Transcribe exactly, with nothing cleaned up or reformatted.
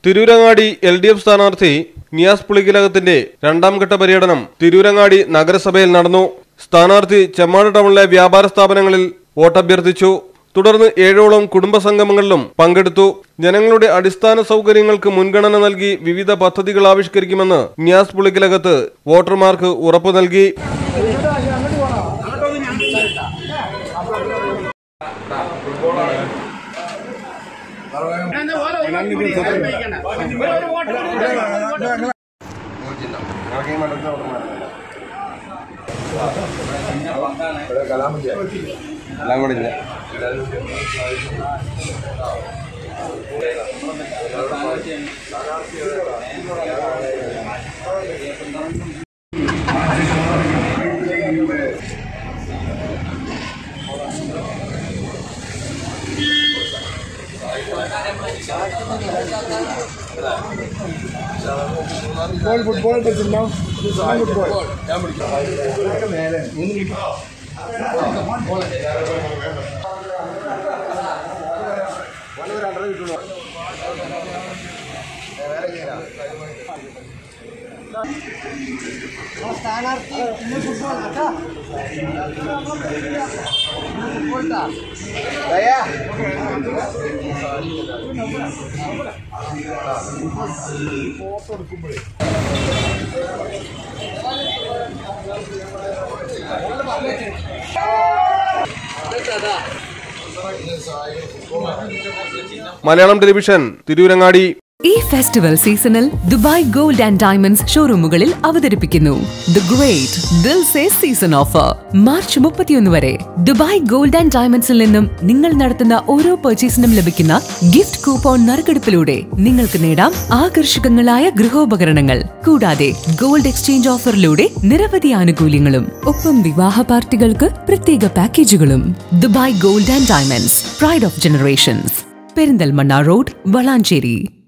Tirurangadi L D F സ്ഥാനാർത്ഥി നിയാസ് പുളിക്കലകത്തിന്റെ രണ്ടാം ഘട്ട പര്യടനം തിരൂരങ്ങാടി നഗരസഭയിൽ നടന്നു. സ്ഥാനാർത്ഥി ചെമ്മാട് ടൗണിലെ വ്യാപാര സ്ഥാപനങ്ങളിൽ വോട്ടഭ്യർത്ഥിച്ചു. തുടർന്ന് ഏഴോളം കുടുംബ സംഗമങ്ങളിലും പങ്കെടുത്തു. ജനങ്ങളുടെ അടിസ്ഥാന സൗകര്യങ്ങൾക്ക് മുൻഗണന നൽകി വിവിധ പദ്ധതികൾ ആവിഷ്കരിക്കുമെന്ന് നിയാസ് പുളിക്കലകത്ത് വോട്ടർമാർക്ക് ഉറപ്പു നൽകി. ഫുട്ബോൾ ഫുട്ബോൾ ഫുട്ബോൾ സ്ഥാനാർത്ഥി ഫോട്ടോ എടുക്കുമ്പോഴേ മലയാളം ടെലിവിഷൻ തിരൂരങ്ങാടി. ഈ ഫെസ്റ്റിവൽ സീസണിൽ ദുബായ് ഗോൾഡ് ആൻഡ് ഡയമണ്ട്സ് ഷോറൂമുകളിൽ അവതരിപ്പിക്കുന്നു the great Dil Se season offer. March മുപ്പത്തിയൊന്ന് വരെ ദുബായ് ഗോൾഡ് ആൻഡ് ഡയമണ്ട്സിൽ നിന്നും നിങ്ങൾ നടത്തുന്ന ഓരോ പർച്ചേസിനും ലഭിക്കുന്ന ഗിഫ്റ്റ് കൂപ്പൺ നറുക്കെടുപ്പിലൂടെ നിങ്ങൾക്ക് നേടാം ആകർഷകങ്ങളായ ഗൃഹോപകരണങ്ങൾ. കൂടാതെ ഗോൾഡ് എക്സ്ചേഞ്ച് ഓഫറിലൂടെ നിരവധി ആനുകൂല്യങ്ങളും ഒപ്പം വിവാഹ പാർട്ടികൾക്ക് പ്രത്യേക പാക്കേജുകളും. Dubai gold and diamonds, pride of generations, Perinthalmanna road, Valanchery.